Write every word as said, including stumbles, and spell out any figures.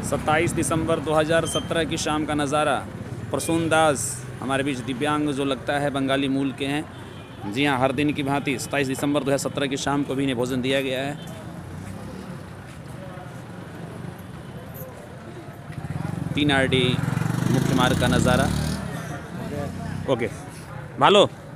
सत्ताईस दिसंबर दो हज़ार सत्रह की शाम का नज़ारा। प्रसून दास हमारे बीच दिव्यांग जो लगता है बंगाली मूल के हैं। जी हाँ, हर दिन की भांति सत्ताईस दिसंबर दो हज़ार सत्रह की शाम को भी इन्हें भोजन दिया गया है। तीन आर डी मुख्य मार्ग का नज़ारा। ओके भालो।